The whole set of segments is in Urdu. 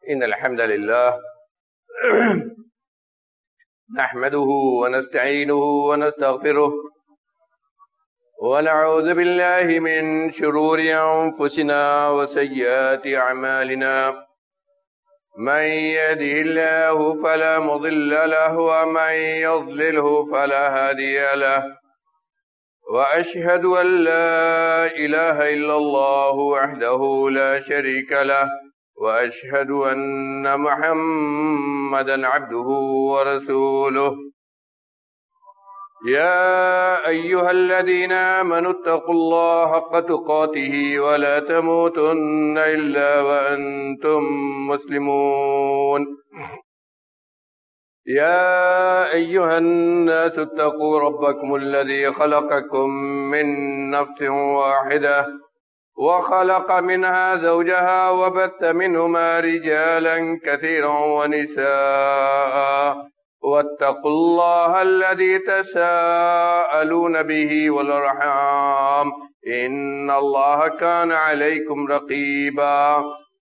إن الحمد لله نحمده ونستعينه ونستغفره ونعوذ بالله من شرور أنفسنا وسيئات أعمالنا من يهده الله فلا مضل له ومن يضلله فلا هادي له وأشهد أن لا إله إلا الله وحده لا شريك له وأشهد أن محمدا عبده ورسوله يا أيها الذين آمنوا اتقوا الله حق تقاته ولا تموتن إلا وأنتم مسلمون يا أيها الناس اتقوا ربكم الذي خلقكم من نفس واحدة وخلق منها زوجها وبث منهما رجالا كثيرا ونساء واتقوا الله الذي تساءلون به والأرحام إن الله كان عليكم رقيبا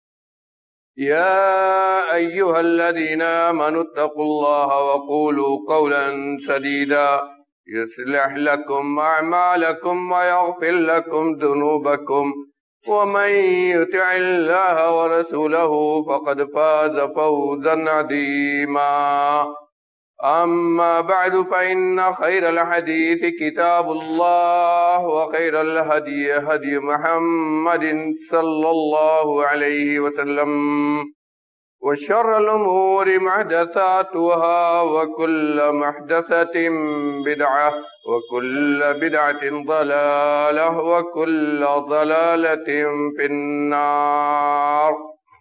يا أيها الذين آمنوا اتقوا الله وقولوا قولا سديدا يصلح لكم أعمالكم ويغفر لكم ذنوبكم ومن يطع الله ورسوله فقد فاز فوزا عظيما أما بعد فإن خير الحديث كتاب الله وخير الهدي هدي محمد صلى الله عليه وسلم وشر الأمور محدثاتها وكل محدثة بدعة وكل بدعة ضلالة وكل ضلالة في النار.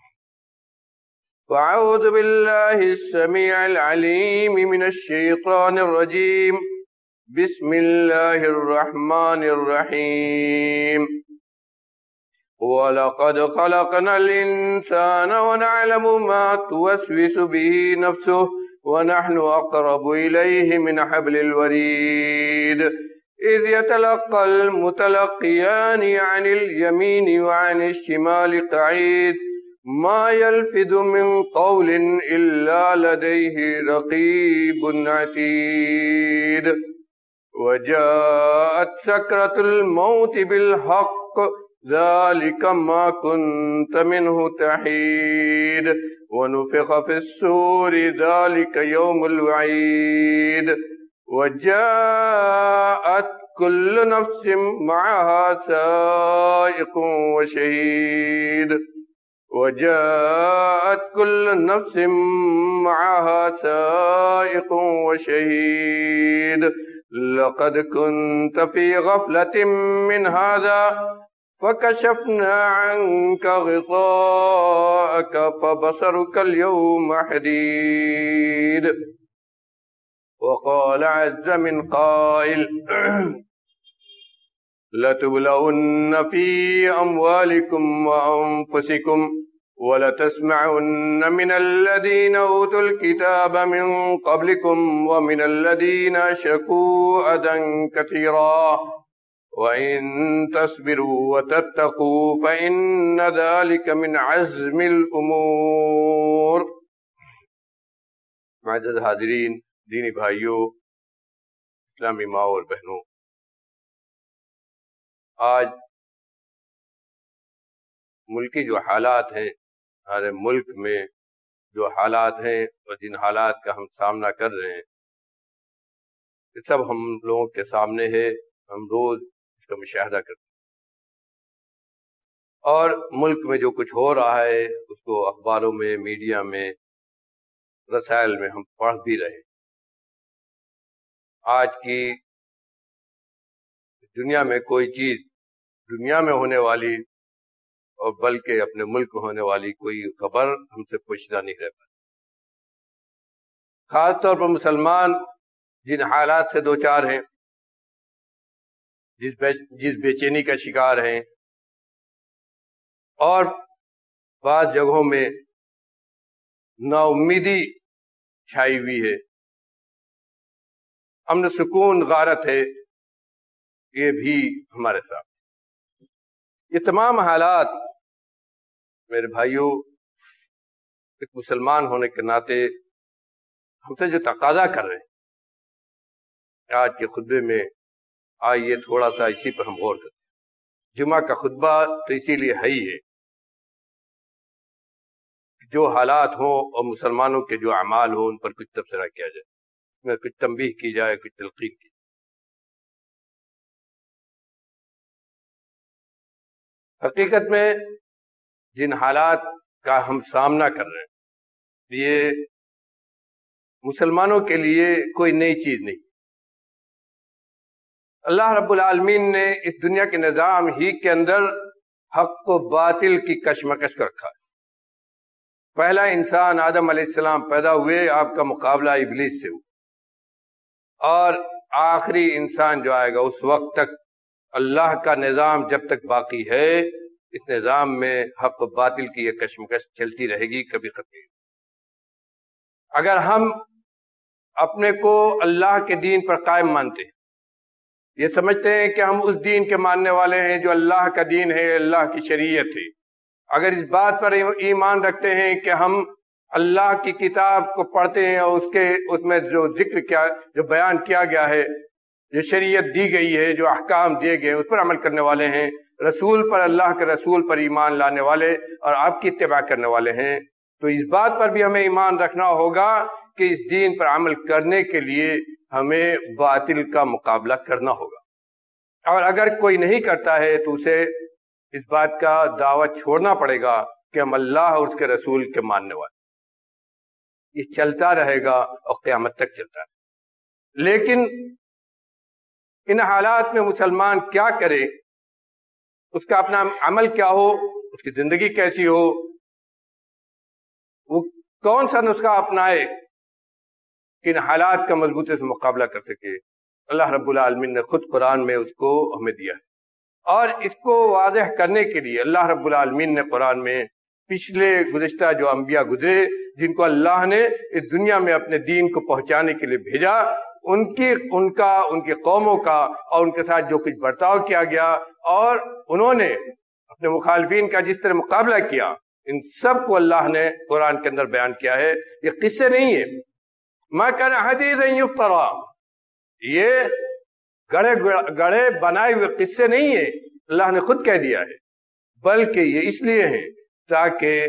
فأعوذ بالله السميع العليم من الشيطان الرجيم. بسم الله الرحمن الرحيم. وَلَقَدْ خَلَقْنَا الْإِنسَانَ وَنَعْلَمُ مَا تُوَسْوِسُ بِهِ نَفْسُهُ وَنَحْنُ أَقْرَبُ إِلَيْهِ مِنْ حَبْلِ الْوَرِيدِ إِذْ يَتَلَقَّى الْمُتَلَقِّيَانِ عَنِ الْيَمِينِ وَعَنِ الشِّمَالِ قَعِيدٌ ما يلفظ من قول إلا لديه رقيب عتيد وجاءت سكرة الموت بالحق ذلك ما كنت منه تحيد ونفخ في الصور ذلك يوم الوعيد وجاءت كل نفس معها سائق وشهيد وجاءت كل نفس معها سائق وشهيد لقد كنت في غفلة من هذا فكشفنا عنك غطاءك فبصرك اليوم حديد. وقال عز من قائل لتبلون في أموالكم وأنفسكم ولتسمعن من الذين أوتوا الكتاب من قبلكم ومن الذين أشركوا أذى كثيرا وإن تصبروا وتتقوا فإن ذلك من عزم الأمور. معزز حاضرین، دینی بھائیوں، اسلامی ماں اور بہنوں، آج ملکی جو حالات ہیں، ہمارے ملک میں جو حالات ہیں اور جن حالات کا ہم سامنا کر رہے ہیں، یہ سب ہم لوگوں کے سامنے ہے، ہم روز اس کا مشاہدہ کرتے ہیں، اور ملک میں جو کچھ ہو رہا ہے اس کو اخباروں میں، میڈیا میں، رسائل میں ہم پڑھ بھی رہے ہیں۔ آج کی دنیا میں کوئی چیز دنیا میں ہونے والی اور بلکہ اپنے ملک میں ہونے والی کوئی خبر ہم سے پوشیدہ نہیں رہ پاتی۔ خاص طور پر مسلمان جن حالات سے دوچار ہیں، جس بے چینی کا شکار ہیں، اور بعض جگہوں میں نا امیدی چھائی ہوئی ہے، امن سکون غارت ہے، یہ بھی ہمارے ساتھ۔ یہ تمام حالات میرے بھائیوں ایک مسلمان ہونے کے ناطے ہم سے جو تقاضا کر رہے ہیں آج کے خطبے میں، آئیے تھوڑا سا اسی پر ہم غور کرتے ہیں۔ جمعہ کا خطبہ تو اسی لیے ہے ہی ہے کہ جو حالات ہوں اور مسلمانوں کے جو اعمال ہوں ان پر کچھ تبصرہ کیا جائے، اس میں کچھ تنبیہ کی جائے، کچھ تلقین کی جائے۔ حقیقت میں جن حالات کا ہم سامنا کر رہے ہیں یہ مسلمانوں کے لیے کوئی نئی چیز نہیں۔ اللہ رب العالمین نے اس دنیا کے نظام ہی کے اندر حق و باطل کی کشمکش کو رکھا ہے۔ پہلا انسان آدم علیہ السلام پیدا ہوئے، آپ کا مقابلہ ابلیس سے ہوا، اور آخری انسان جو آئے گا اس وقت تک اللہ کا نظام جب تک باقی ہے اس نظام میں حق و باطل کی یہ کشمکش چلتی رہے گی، کبھی ختم نہیں۔ اگر ہم اپنے کو اللہ کے دین پر قائم مانتے ہیں، یہ سمجھتے ہیں کہ ہم اس دین کے ماننے والے ہیں جو اللہ کا دین ہے، اللہ کی شریعت ہے، اگر اس بات پر ایمان رکھتے ہیں کہ ہم اللہ کی کتاب کو پڑھتے ہیں اور اس میں جو ذکر کیا، جو بیان کیا گیا ہے، جو شریعت دی گئی ہے، جو احکام دیے گئے اس پر عمل کرنے والے ہیں، رسول پر، اللہ کے رسول پر ایمان لانے والے اور آپ کی اتباع کرنے والے ہیں، تو اس بات پر بھی ہمیں ایمان رکھنا ہوگا کہ اس دین پر عمل کرنے کے لیے ہمیں باطل کا مقابلہ کرنا ہوگا، اور اگر کوئی نہیں کرتا ہے تو اسے اس بات کا دعویٰ چھوڑنا پڑے گا کہ ہم اللہ اور اس کے رسول کے ماننے والے۔ یہ چلتا رہے گا اور قیامت تک چلتا رہے گا۔ لیکن ان حالات میں مسلمان کیا کرے، اس کا اپنا عمل کیا ہو، اس کی زندگی کیسی ہو، وہ کون سا نسخہ اپنائے کہ ان حالات کا مضبوطی سے مقابلہ کر سکے، اللہ رب العالمین نے خود قرآن میں اس کو ہمیں دیا ہے۔ اور اس کو واضح کرنے کے لیے اللہ رب العالمین نے قرآن میں پچھلے گزشتہ جو انبیاء گزرے جن کو اللہ نے اس دنیا میں اپنے دین کو پہنچانے کے لیے بھیجا، ان کی قوموں کا اور ان کے ساتھ جو کچھ برتاؤ کیا گیا اور انہوں نے اپنے مخالفین کا جس طرح مقابلہ کیا، ان سب کو اللہ نے قرآن کے اندر بیان کیا ہے۔ یہ قصے نہیں ہے، ما کان حدیثا یفترا، یہ گڑے بنائے ہوئے قصے نہیں ہیں، اللہ نے خود کہہ دیا ہے، بلکہ یہ اس لیے ہیں تاکہ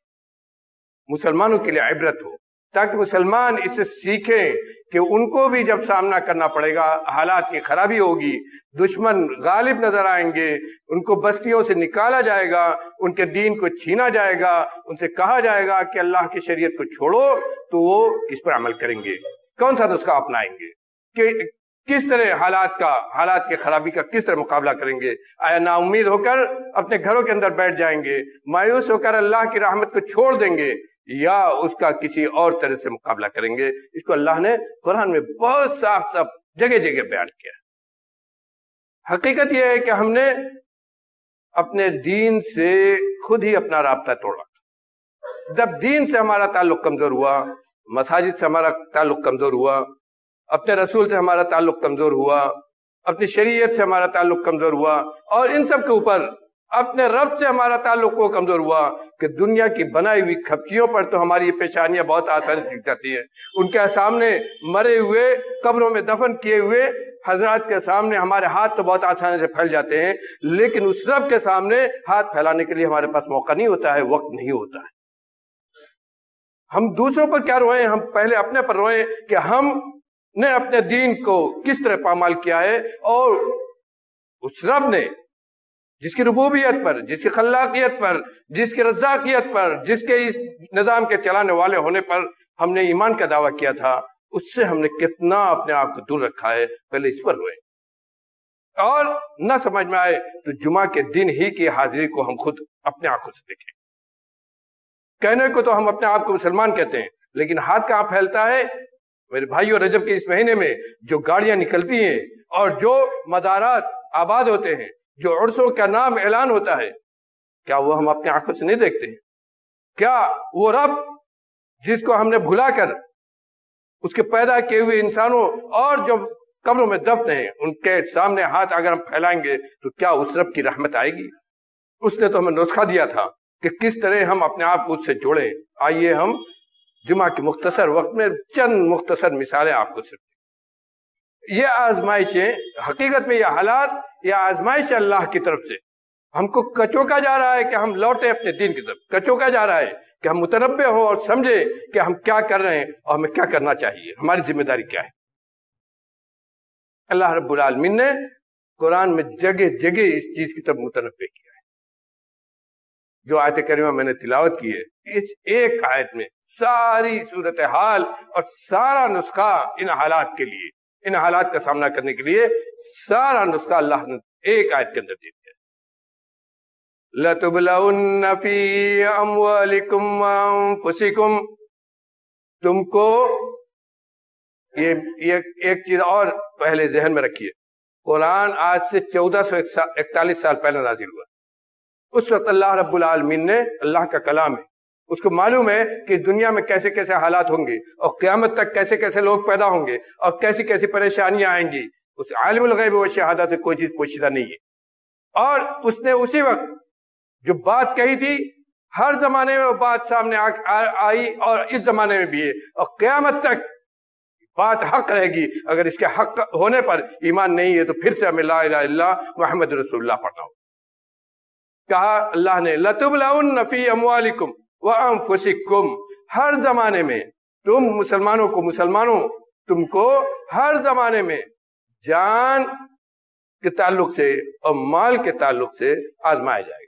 مسلمانوں کے لیے عبرت ہو، تاکہ مسلمان اس سے سیکھیں کہ ان کو بھی جب سامنا کرنا پڑے گا، حالات کی خرابی ہوگی، دشمن غالب نظر آئیں گے، ان کو بستیوں سے نکالا جائے گا، ان کے دین کو چھینا جائے گا، ان سے کہا جائے گا کہ اللہ کی شریعت کو چھوڑو، تو وہ کس پر عمل کریں گے، کون سا نسخہ اپنائیں گے، کہ کس طرح حالات کی خرابی کا کس طرح مقابلہ کریں گے؟ آیا نا امید ہو کر اپنے گھروں کے اندر بیٹھ جائیں گے، مایوس ہو کر اللہ کی رحمت کو چھوڑ دیں گے، یا اس کا کسی اور طرح سے مقابلہ کریں گے؟ اس کو اللہ نے قرآن میں بہت صاف جگہ جگہ بیان کیا ہے۔ حقیقت یہ ہے کہ ہم نے اپنے دین سے خود ہی اپنا رابطہ توڑا۔ جب دین سے ہمارا تعلق کمزور ہوا، مساجد سے ہمارا تعلق کمزور ہوا، اپنے رسول سے ہمارا تعلق کمزور ہوا، اپنی شریعت سے ہمارا تعلق کمزور ہوا، اور ان سب کے اوپر اپنے رب سے ہمارا تعلق کو کمزور ہوا کہ دنیا کی بنائی ہوئی کھپچیوں پر تو ہماری یہ پیشانیاں بہت آسانی سے دکھ جاتی ہیں، ان کے سامنے مرے ہوئے، قبروں میں دفن کیے ہوئے حضرات کے سامنے ہمارے ہاتھ تو بہت آسانی سے پھیل جاتے ہیں، لیکن اس رب کے سامنے ہاتھ پھیلانے کے لیے ہمارے پاس موقع نہیں ہوتا ہے، وقت نہیں ہوتا ہے۔ ہم دوسروں پر کیا روئیں، ہم پہلے اپنے پر روئیں کہ ہم نے اپنے دین کو کس طرح پامال کیا ہے، اور اس رب نے جس کی ربوبیت پر، جس کی خلاقیت پر، جس کی رزاقیت پر، جس کے اس نظام کے چلانے والے ہونے پر ہم نے ایمان کا دعویٰ کیا تھا، اس سے ہم نے کتنا اپنے آپ کو دور رکھا ہے، پہلے اس پر روئیں۔ اور نہ سمجھ میں آئے تو جمعہ کے دن ہی کی حاضری کو ہم خود اپنے آنکھوں سے دیکھیں۔ کہنے کو تو ہم اپنے آپ کو مسلمان کہتے ہیں، لیکن ہاتھ کہاں پھیلتا ہے؟ میرے بھائیو، رجب کے اس مہینے میں جو گاڑیاں نکلتی ہیں اور جو مزارات آباد ہوتے ہیں، جو عرسوں کا نام اعلان ہوتا ہے، کیا وہ ہم اپنے آنکھوں سے نہیں دیکھتے ہیں؟ کیا وہ رب جس کو ہم نے بھلا کر اس کے پیدا کیے ہوئے انسانوں اور جو قبروں میں دفن ہیں ان کے سامنے ہاتھ اگر ہم پھیلائیں گے تو کیا اس رب کی رحمت آئے گی؟ اس نے تو ہمیں نسخہ دیا تھا کہ کس طرح ہم اپنے آپ کو اس سے جوڑیں۔ آئیے ہم جمعہ کے مختصر وقت میں چند مختصر مثالیں آپ کو سنتے۔ یہ آزمائشیں، حقیقت میں یہ حالات، یہ آزمائش اللہ کی طرف سے ہم کو کچوکا جا رہا ہے کہ ہم لوٹیں اپنے دین کی طرف، کچوکا جا رہا ہے کہ ہم متنبع ہوں اور سمجھیں کہ ہم کیا کر رہے ہیں اور ہمیں کیا کرنا چاہیے، ہماری ذمہ داری کیا ہے۔ اللہ رب العالمین نے قرآن میں جگہ جگہ اس چیز کی طرف متنبع کیا ہے۔ جو آیت کریمہ میں نے تلاوت کی ہے، اس ایک آیت میں ساری صورتحال اور سارا نسخہ ان حالات کے لیے، ان حالات کا سامنا کرنے کے لیے سارا نسخہ اللہ نے ایک آیت کے اندر دے دیا۔ لَتُبْلَوُنَّ فِي أَمْوَالِكُمْ وَأَنفُسِكُمْ، تم کو یہ ایک چیز اور پہلے ذہن میں رکھیے، قرآن آج سے 1441 سال پہلے نازل ہوا۔ اس وقت اللہ رب العالمین نے، اللہ کا کلام ہے، اس کو معلوم ہے کہ دنیا میں کیسے کیسے حالات ہوں گے اور قیامت تک کیسے کیسے لوگ پیدا ہوں گے اور کیسی کیسی پریشانیاں آئیں گی۔ اس عالم الغیب و شہادہ سے کوئی چیز پوشیدہ نہیں ہے، اور اس نے اسی وقت جو بات کہی تھی ہر زمانے میں وہ بات سامنے آئی اور اس زمانے میں بھی ہے، اور قیامت تک بات حق رہے گی۔ اگر اس کے حق ہونے پر ایمان نہیں ہے تو پھر سے ہمیں لا الہ الا اللہ محمد رسول اللہ پڑھنا ہو۔ کہا اللہ نے لَتُبْلَوُنَّ فِي أَمْوَالِكُمْ وَأَنفُسِكُمْ، ہر زمانے میں تم مسلمانوں تم کو ہر زمانے میں جان کے تعلق سے اور مال کے تعلق سے آزمایا جائے گا۔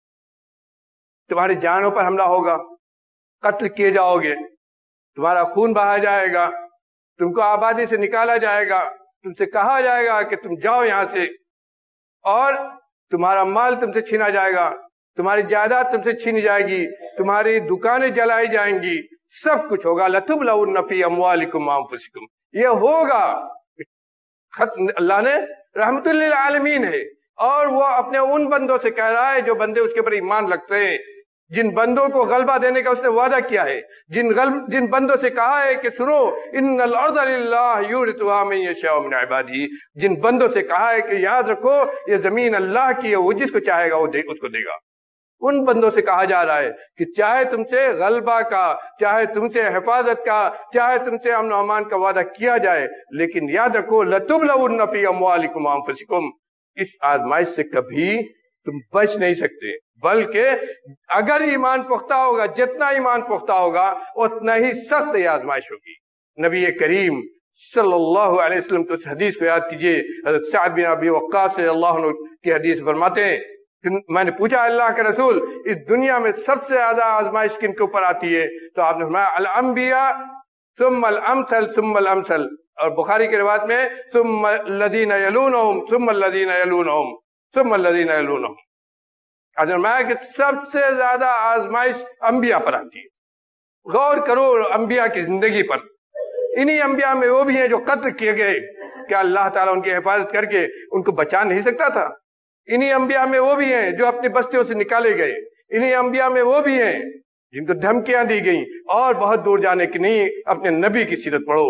تمہاری جانوں پر حملہ ہوگا، قتل کیے جاؤ گے، تمہارا خون بہا جائے گا، تم کو آبادی سے نکالا جائے گا، تم سے کہا جائے گا کہ تم جاؤ یہاں سے، اور تمہارا مال تم سے چھینا جائے گا، تمہاری جائیداد تم سے چھینی جائے گی، تمہاری دکانیں جلائی جائیں گی، سب کچھ ہوگا۔ لَتُبْلَوُنَّ فِي أَمْوَالِكُمْ وَأَنفُسِكُمْ، یہ ہوگا۔ اللہ نے رحمت للعالمین ہے، اور وہ اپنے ان بندوں سے کہہ رہا ہے جو بندے اس کے اوپر ایمان رکھتے ہیں، جن بندوں کو غلبہ دینے کا اس نے وعدہ کیا ہے، جن بندوں سے کہا ہے کہ سنو ان الارض للہ یورثها من یشاء من عبادہ، جن بندوں سے کہا ہے کہ یاد رکھو یہ زمین اللہ کی ہے، وہ جس کو چاہے گا وہ اس کو دے گا، ان بندوں سے کہا جا رہا ہے کہ چاہے تم سے غلبہ کا، چاہے تم سے حفاظت کا، چاہے تم سے امن و امان کا وعدہ کیا جائے، لیکن یاد رکھو لَتُبْلَوُنَّ فِي أَمْوَالِكُمْ وَأَنفُسِكُمْ، اس آزمائش سے کبھی تم بچ نہیں سکتے، بلکہ اگر ایمان پختہ ہوگا، جتنا ایمان پختہ ہوگا اتنا ہی سخت یہ آزمائش ہوگی۔ نبی کریم صلی اللہ علیہ وسلم کی اس حدیث کو یاد کیجئے، حضرت سعد بن ابی وقاص رضی اللہ عنہ کی حدیث فرماتے ہیں کہ میں نے پوچھا اللہ کے رسول اس دنیا میں سب سے زیادہ آزمائش کن کے اوپر آتی ہے؟ تو آپ نے فرمایا الانبیاء ثم الامثل ثم الامثل، اور بخاری کی روایت میں ثم الذین یلونہم ثم الذین یلونہم ثم الذین یلونہم، آپ نے فرمایا کہ سب سے زیادہ آزمائش انبیاء پر آتی ہے۔ غور کرو انبیاء کی زندگی پر، انہی انبیاء میں وہ بھی ہیں جو قتل کیے گئے، کیا اللہ تعالیٰ ان کی حفاظت کر کے ان کو بچا نہیں سکتا تھا؟ انہی انبیاء میں وہ بھی ہیں جو اپنی بستیوں سے نکالے گئے، انہی انبیاء میں وہ بھی ہیں جن کو دھمکیاں دی گئیں، اور بہت دور جانے کی نہیں، اپنے نبی کی سیرت پڑھو،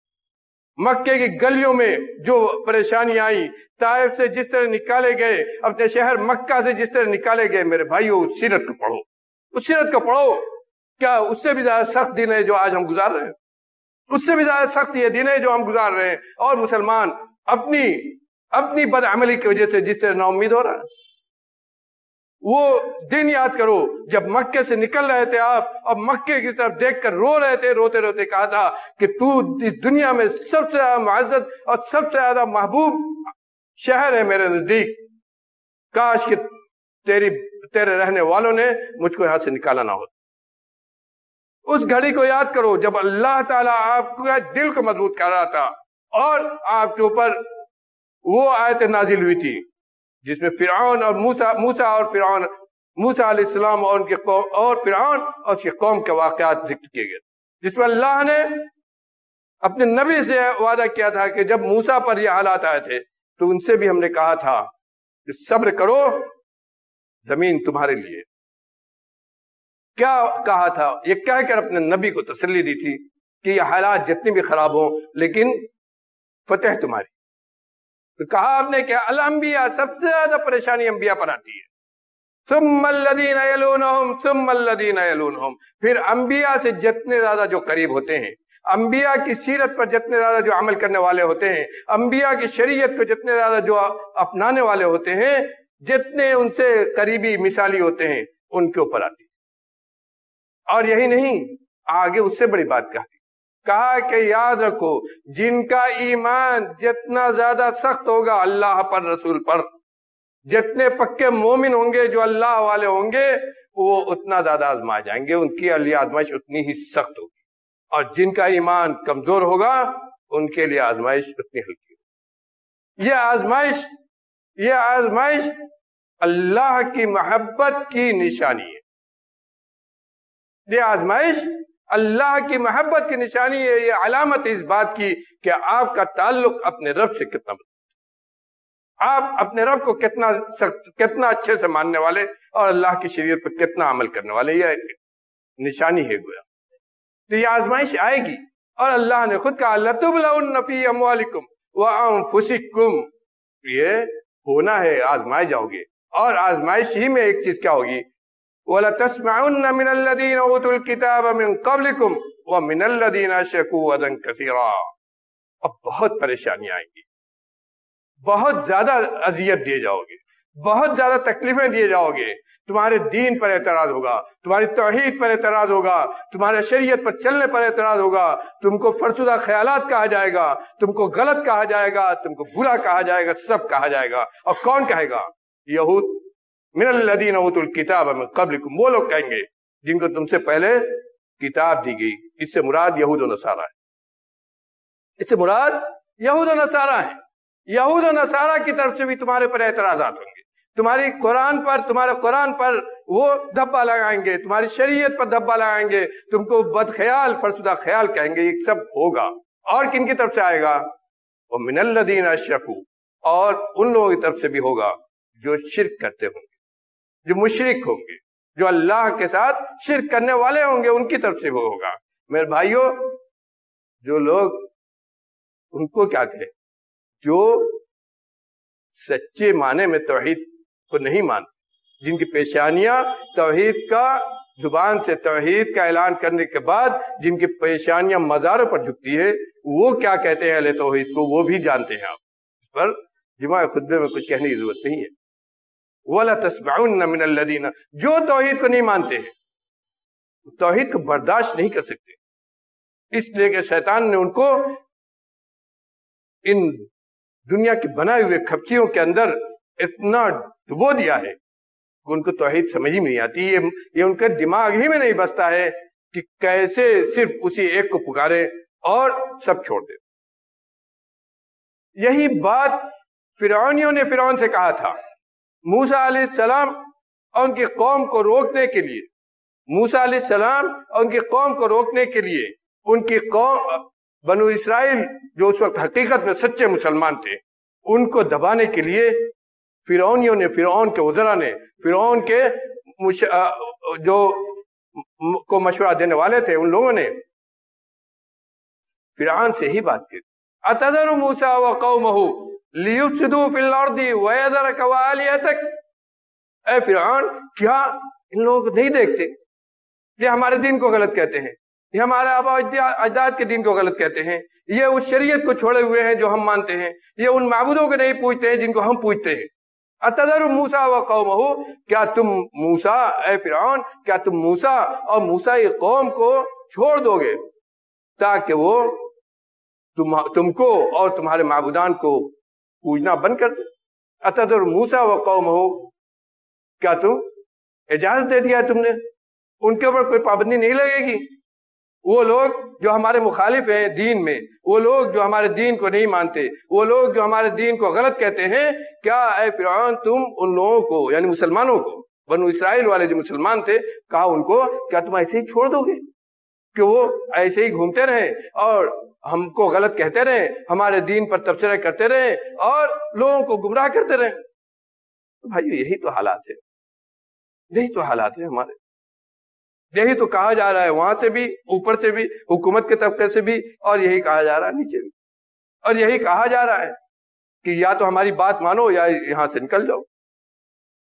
مکے کی گلیوں میں جو پریشانی آئی، طائف سے جس طرح نکالے گئے، اپنے شہر مکہ سے جس طرح نکالے گئے، میرے بھائیو اس سیرت کو پڑھو، اس سیرت کو پڑھو۔ کیا اس سے بھی زیادہ سخت دن ہے جو آج ہم گزار رہے ہیں؟ اس سے بھی زیادہ سخت یہ دن ہے جو ہم گزار رہے ہیں، اور مسلمان اپنی بدعملی کی وجہ سے جس طرح نا امید ہو رہا ہے۔ وہ دن یاد کرو جب مکے سے نکل رہے تھے آپ، اور مکے کی طرف دیکھ کر رو رہے تھے، روتے روتے کہا تھا کہ تو اس دنیا میں سب سے زیادہ معزز اور سب سے زیادہ محبوب شہر ہے میرے نزدیک، کاش کہ تیرے رہنے والوں نے مجھ کو یہاں سے نکالا نہ ہوتا۔ اس گھڑی کو یاد کرو جب اللہ تعالیٰ آپ کا دل کو مضبوط کر رہا تھا، اور آپ کے اوپر وہ آیت نازل ہوئی تھی جس میں فرعون اور موسیٰ علیہ السلام اور ان کے قوم، اور فرعون اور اس کی قوم کے واقعات ذکر کیے گئے، جس میں اللہ نے اپنے نبی سے وعدہ کیا تھا کہ جب موسیٰ پر یہ حالات آئے تھے تو ان سے بھی ہم نے کہا تھا کہ صبر کرو، زمین تمہارے لیے۔ کیا کہا تھا؟ یہ کہہ کر اپنے نبی کو تسلی دی تھی کہ یہ حالات جتنی بھی خراب ہوں لیکن فتح تمہاری۔ تو کہا آپ نے کہ الانبیاء، سب سے زیادہ پریشانی انبیاء پر آتی ہے، ثم الذین یلونہم ثم الذین یلونہم، پھر انبیاء سے جتنے زیادہ جو قریب ہوتے ہیں، انبیاء کی سیرت پر جتنے زیادہ جو عمل کرنے والے ہوتے ہیں، انبیاء کی شریعت کو جتنے زیادہ جو اپنانے والے ہوتے ہیں، جتنے ان سے قریبی مثالی ہوتے ہیں، ان کے اوپر آتی. اور یہی نہیں، آگے اس سے بڑی بات کہا کہ یاد رکھو جن کا ایمان جتنا زیادہ سخت ہوگا اللہ پر، رسول پر، جتنے پکے مومن ہوں گے، جو اللہ والے ہوں گے، وہ اتنا زیادہ آزمائے جائیں گے، ان کی لیے آزمائش اتنی ہی سخت ہوگی. اور جن کا ایمان کمزور ہوگا ان کے لیے آزمائش اتنی ہلکی ہوگی. یہ آزمائش اللہ کی محبت کی نشانی ہے. یہ آزمائش اللہ کی محبت کی نشانی ہے. یہ علامت اس بات کی کہ آپ کا تعلق اپنے رب سے کتنا مضبوط ہے، آپ اپنے رب کو کتنا اچھے سے ماننے والے اور اللہ کی شریعت پر کتنا عمل کرنے والے. یہ نشانی ہے گویا. تو یہ آزمائش آئے گی، اور اللہ نے خود کہا لَتُبْلَوُنَّ فِي أَمْوَالِكُمْ وَأَنفُسِكُمْ. یہ ہونا ہے، آزمائے جاؤ گے. اور آزمائش ہی میں ایک چیز کیا ہوگی؟ وَلَتَسْمَعُنَّ مِنَ الَّذِينَ أُوتُوا الْكِتَابَ مِن قَبْلِكُمْ وَمِنَ الَّذِينَ أَشْرَكُوا أَذًى كَثِيرًا. اب بہت پریشانیاں آئیں گی، بہت زیادہ اذیت دیے جاؤ گے، بہت زیادہ تکلیفیں دیے جاؤ گے. تمہارے دین پر اعتراض ہوگا، تمہاری توحید پر اعتراض ہوگا، تمہارے شریعت پر چلنے پر اعتراض ہوگا، تم کو فرسودہ خیالات کہا جائے گا، تم کو غلط کہا جائے گا، تم کو برا کہا جائے گا، سب کہا جائے گا. اور کون کہے گا؟ یہود. من الذین اوتوا الکتاب من قبلکم، وہ لوگ کہیں گے جن کو تم سے پہلے کتاب دی گئی. اس سے مراد یہود و نصارہ ہے. اس سے مراد یہود و نصارہ ہیں. یہود و نصارہ کی طرف سے بھی تمہارے پر اعتراضات ہوں گے. تمہارے قرآن پر وہ دھبا لگائیں گے، تمہاری شریعت پر دھبا لگائیں گے، تم کو بد خیال، فرسودہ خیال کہیں گے. یہ سب ہوگا. اور کن کی طرف سے آئے گا؟ وَمِنَ الَّذِينَ أَشْرَكُوا، اور ان لوگوں کی طرف سے بھی ہوگا جو شرک کرتے ہوں گے، جو مشرک ہوں گے، جو اللہ کے ساتھ شرک کرنے والے ہوں گے، ان کی طرف سے وہ ہوگا. میرے بھائیوں، جو لوگ ان کو کیا کہے، جو سچے معنی میں توحید کو نہیں مانتے، جن کی پیشانیاں توحید کا، زبان سے توحید کا اعلان کرنے کے بعد جن کی پیشانیاں مزاروں پر جھکتی ہے، وہ کیا کہتے ہیں اہل توحید کو، وہ بھی جانتے ہیں. آپ اس پر جمعہ خطبے میں کچھ کہنے کی ضرورت نہیں ہے. وَلَا تَسْمَعُنَّ مِنَ الَّذِينَ، جو توحید کو نہیں مانتے ہیں، توحید کو برداشت نہیں کر سکتے، اس لیے کہ شیطان نے ان کو ان دنیا کی بنائے ہوئے کھپچیوں کے اندر اتنا ڈبو دیا ہے کہ ان کو توحید سمجھ ہی نہیں آتی. یہ ان کے دماغ ہی میں نہیں بستا ہے کہ کیسے صرف اسی ایک کو پکارے اور سب چھوڑ دے. یہی بات فرعونیوں نے فرعون سے کہا تھا. موسیٰ علیہ السلام اور ان کی قوم کو روکنے کے لیے، موسیٰ علیہ السلام اور ان کی قوم کو روکنے کے لیے، ان کی قوم بنو اسرائیل جو اس وقت حقیقت میں سچے مسلمان تھے، ان کو دبانے کے لیے فرعونیوں نے، فرعون کے وزراء نے، فرعون کے جو کو مشورہ دینے والے تھے، ان لوگوں نے فرعون سے ہی بات کی. اتذر موسیٰ وقومہ لیفسدوا فی الارض ویذرک وآلہتک. اے فرعون، کیا ان لوگوں کو نہیں دیکھتے؟ یہ ہمارے دین کو غلط کہتے ہیں، یہ ہمارے آباء اجداد کے دین کو غلط کہتے ہیں، یہ اس شریعت کو چھوڑے ہوئے ہیں جو ہم مانتے ہیں، یہ ان معبودوں کو نہیں پوجتے ہیں جن کو ہم پوجتے ہیں. اتذر موسیٰ وقومہ، کیا تم موسیٰ، اے فرعون، کیا تم موسیٰ اور موسیٰ کی قوم کو چھوڑ دو گے تاکہ وہ تم کو اور تمہارے معبودان کو پوجنا بند کر دے؟ اتذر موسیٰ وقومہ، کیا تم اجازت دے دیا تم نے؟ ان کے اوپر کوئی پابندی نہیں لگے گی؟ وہ لوگ جو ہمارے مخالف ہیں دین میں، وہ لوگ جو ہمارے دین کو نہیں مانتے، وہ لوگ جو ہمارے دین کو غلط کہتے ہیں، کیا اے فرعون تم ان لوگوں کو، یعنی مسلمانوں کو، بنو اسرائیل والے جو مسلمان تھے، کہا ان کو کیا تم ایسے ہی چھوڑ دو گے کہ وہ ایسے ہی گھومتے رہیں اور ہم کو غلط کہتے رہیں، ہمارے دین پر تبصرے کرتے رہیں اور لوگوں کو گمراہ کرتے رہیں؟ بھائی یہی تو حالات ہے، یہی تو حالات ہے ہمارے. یہی تو کہا جا رہا ہے وہاں سے بھی، اوپر سے بھی، حکومت کے طبقے سے بھی، اور یہی کہا جا رہا ہے نیچے بھی، اور یہی کہا جا رہا ہے کہ یا تو ہماری بات مانو یا یہاں سے نکل جاؤ.